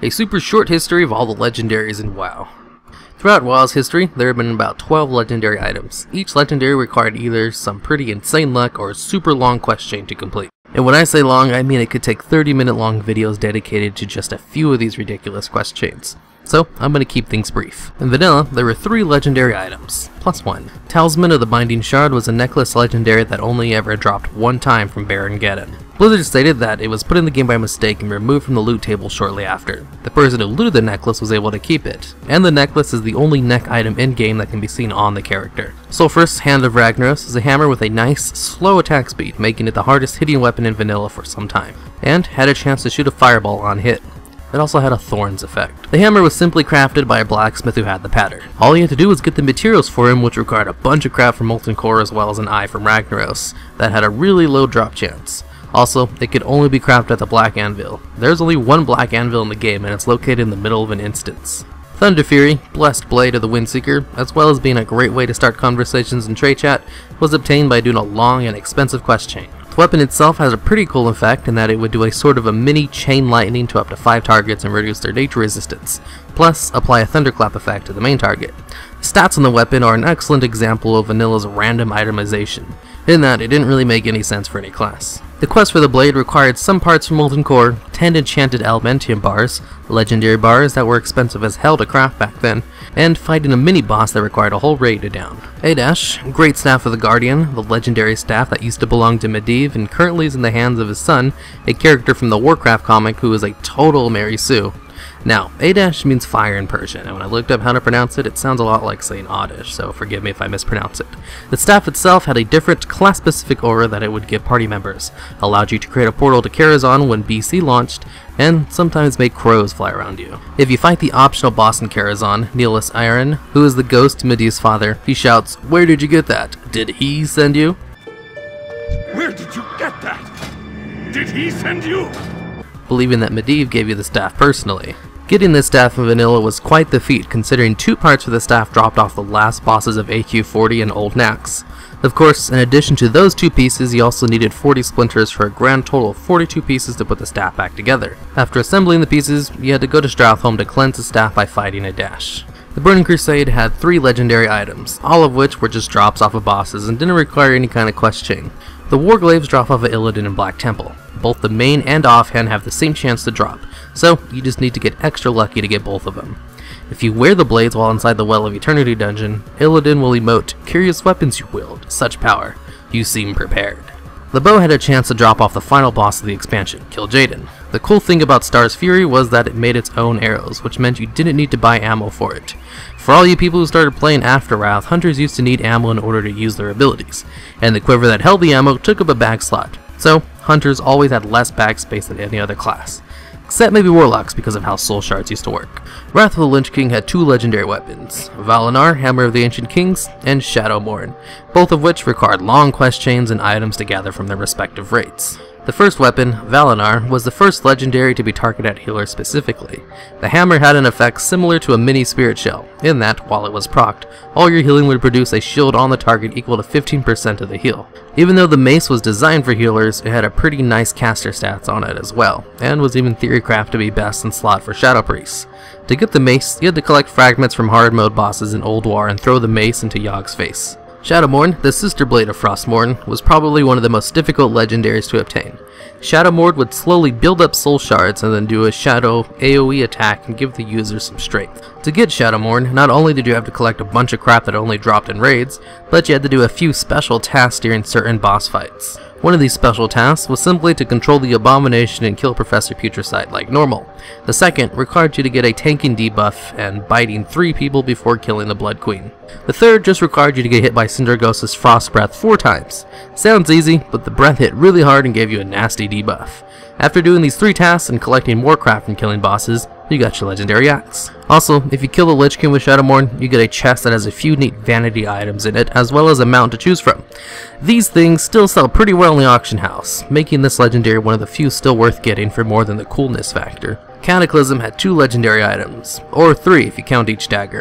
A super short history of all the legendaries in WoW. Throughout WoW's history, there have been about 12 legendary items. Each legendary required either some pretty insane luck or a super long quest chain to complete. And when I say long, I mean it could take 30-minute long videos dedicated to just a few of these ridiculous quest chains. So, I'm going to keep things brief. In vanilla, there were 3 legendary items, plus 1. Talisman of the Binding Shard was a necklace legendary that only ever dropped one time from Baron Geddon. Blizzard stated that it was put in the game by mistake and removed from the loot table shortly after. The person who looted the necklace was able to keep it, and the necklace is the only neck item in-game that can be seen on the character. Sulfur's Hand of Ragnaros is a hammer with a nice, slow attack speed, making it the hardest hitting weapon in vanilla for some time, and had a chance to shoot a fireball on hit. It also had a Thorns effect. The hammer was simply crafted by a blacksmith who had the pattern. All you had to do was get the materials for him, which required a bunch of crap from Molten Core as well as an eye from Ragnaros that had a really low drop chance. Also, it could only be crafted at the Black Anvil. There's only one Black Anvil in the game, and it's located in the middle of an instance. Thunder Fury, Blessed Blade of the Windseeker, as well as being a great way to start conversations in trade chat, was obtained by doing a long and expensive quest chain. The weapon itself has a pretty cool effect in that it would do a sort of a mini chain lightning to up to 5 targets and reduce their nature resistance, plus apply a thunderclap effect to the main target. The stats on the weapon are an excellent example of Vanilla's random itemization, in that it didn't really make any sense for any class. The quest for the blade required some parts from Molten Core, 10 enchanted Elementium bars, legendary bars that were expensive as hell to craft back then, and fighting a mini-boss that required a whole raid to down. Adash, Great Staff of the Guardian, the legendary staff that used to belong to Medivh and currently is in the hands of his son, a character from the Warcraft comic who is a total Mary Sue. Now, Adash means fire in Persian, and when I looked up how to pronounce it, it sounds a lot like saying Oddish, so forgive me if I mispronounce it. The staff itself had a different class-specific aura that it would give party members, allowed you to create a portal to Karazhan when BC launched, and sometimes make crows fly around you. If you fight the optional boss in Karazhan, Neelis Iron, who is the ghost to Medivh's father, he shouts, "Where did you get that? Did he send you?" Where did you get that? Did he send you? Believing that Medivh gave you the staff personally. Getting this staff in vanilla was quite the feat, considering 2 parts for the staff dropped off the last bosses of AQ40 and Old Nax. Of course, in addition to those 2 pieces, you also needed 40 splinters for a grand total of 42 pieces to put the staff back together. After assembling the pieces, you had to go to Strathholm to cleanse the staff by fighting Adash. The Burning Crusade had 3 legendary items, all of which were just drops off of bosses and didn't require any kind of quest chain. The Warglaives drop off of Illidan and Black Temple. Both the main and offhand have the same chance to drop, so you just need to get extra lucky to get both of them. If you wear the blades while inside the Well of Eternity dungeon, Illidan will emote, "Curious weapons you wield, such power. You seem prepared." The bow had a chance to drop off the final boss of the expansion, Kil'jaeden. The cool thing about Star's Fury was that it made its own arrows, which meant you didn't need to buy ammo for it. For all you people who started playing after Wrath, hunters used to need ammo in order to use their abilities, and the quiver that held the ammo took up a bag slot, so hunters always had less bag space than any other class. Except maybe Warlocks because of how soul shards used to work. Wrath of the Lich King had 2 legendary weapons, Valinar, Hammer of the Ancient Kings, and Shadowmourne, both of which required long quest chains and items to gather from their respective raids. The first weapon, Valinar, was the first legendary to be targeted at healers specifically. The hammer had an effect similar to a mini spirit shell, in that, while it was procced, all your healing would produce a shield on the target equal to 15% of the heal. Even though the mace was designed for healers, it had a pretty nice caster stats on it as well, and was even theorycrafted to be best in slot for Shadow Priests. To get the mace, you had to collect fragments from hard mode bosses in Old War and throw the mace into Yogg's face. Shadowmourne, the sister blade of Frostmourne, was probably one of the most difficult legendaries to obtain. Shadowmourne would slowly build up soul shards and then do a shadow AoE attack and give the user some strength. To get Shadowmourne, not only did you have to collect a bunch of crap that only dropped in raids, but you had to do a few special tasks during certain boss fights. One of these special tasks was simply to control the Abomination and kill Professor Putricide like normal. The second required you to get a tanking debuff and biting 3 people before killing the Blood Queen. The third just required you to get hit by Cinderghost's Frost Breath 4 times. Sounds easy, but the breath hit really hard and gave you a nasty debuff. After doing these 3 tasks and collecting more crap from killing bosses, you got your legendary axe. Also, if you kill the Lich King with Shadowmourne, you get a chest that has a few neat vanity items in it, as well as a mount to choose from. These things still sell pretty well in the auction house, making this legendary one of the few still worth getting for more than the coolness factor. Cataclysm had 2 legendary items, or 3 if you count each dagger.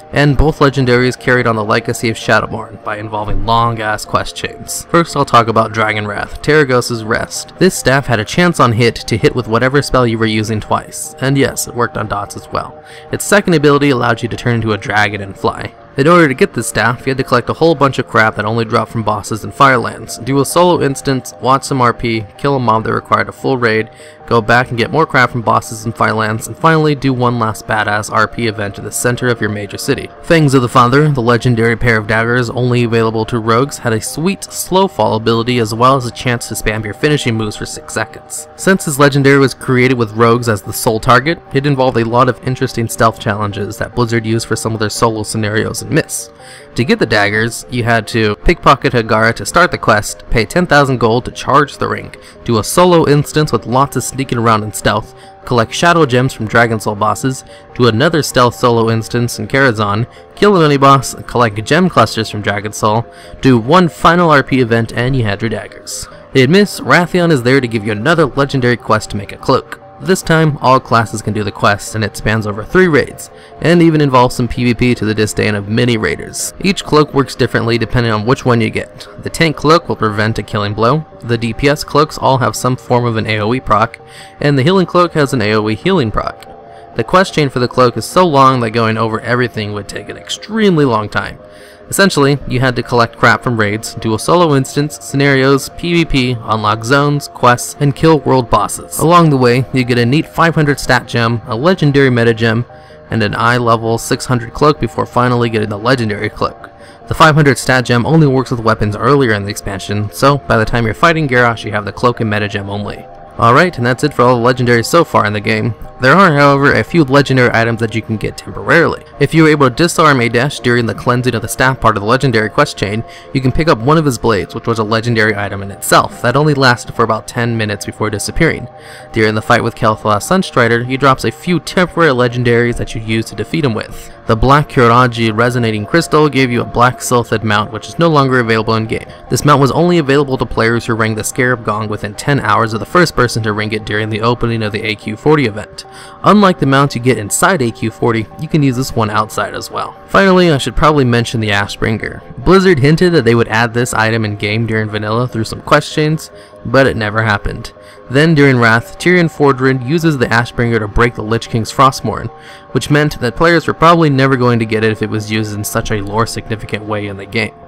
and both legendaries carried on the legacy of Shadowborn by involving long-ass quest chains. First I'll talk about Dragon Wrath, Terragos's Rest. This staff had a chance on hit to hit with whatever spell you were using twice, and yes, it worked on dots as well. Its second ability allowed you to turn into a dragon and fly. In order to get this staff, you had to collect a whole bunch of crap that only dropped from bosses and Firelands, do a solo instance, watch some RP, kill a mob that required a full raid, go back and get more crap from bosses and Firelands, and finally do one last badass RP event in the center of your major city. Fangs of the Father, the legendary pair of daggers only available to rogues, had a sweet slow fall ability as well as a chance to spam your finishing moves for 6 seconds. Since this legendary was created with rogues as the sole target, it involved a lot of interesting stealth challenges that Blizzard used for some of their solo scenarios and myths. To get the daggers, you had to pickpocket Hagara to start the quest, pay 10,000 gold to charge the ring, do a solo instance with lots of sneaking around and stealth, collect shadow gems from Dragon Soul bosses, do another stealth solo instance in Karazhan, kill a mini-boss, collect gem clusters from Dragon Soul, do one final RP event, and you had your daggers. They admit Wrathion is there to give you another legendary quest to make a cloak. This time, all classes can do the quest, and it spans over 3 raids, and even involves some PvP to the disdain of many raiders. Each cloak works differently depending on which one you get. The tank cloak will prevent a killing blow, the DPS cloaks all have some form of an AoE proc, and the healing cloak has an AoE healing proc. The quest chain for the cloak is so long that going over everything would take an extremely long time. Essentially, you had to collect crap from raids, do a solo instance, scenarios, PvP, unlock zones, quests, and kill world bosses. Along the way, you get a neat 500 stat gem, a legendary meta gem, and an eye level 600 cloak before finally getting the legendary cloak. The 500 stat gem only works with weapons earlier in the expansion, so by the time you're fighting Garrosh you have the cloak and meta gem only. Alright, and that's it for all the legendaries so far in the game. There are, however, a few legendary items that you can get temporarily. If you are able to disarm a dash during the cleansing of the staff part of the legendary quest chain, you can pick up one of his blades, which was a legendary item in itself, that only lasted for about 10 minutes before disappearing. During the fight with Kel'Thuz's Sunstrider, he drops a few temporary legendaries that you use to defeat him with. The Black Kyoraji Resonating Crystal gave you a Black Sylphid mount, which is no longer available in game. This mount was only available to players who rang the Scarab Gong within 10 hours of the first person to ring it during the opening of the AQ40 event. Unlike the mounts you get inside AQ40, you can use this one outside as well. Finally, I should probably mention the Ashbringer. Blizzard hinted that they would add this item in game during vanilla through some quest chains, but it never happened. Then during Wrath, Tyrion Fordred uses the Ashbringer to break the Lich King's Frostmourne, which meant that players were probably never going to get it if it was used in such a lore significant way in the game.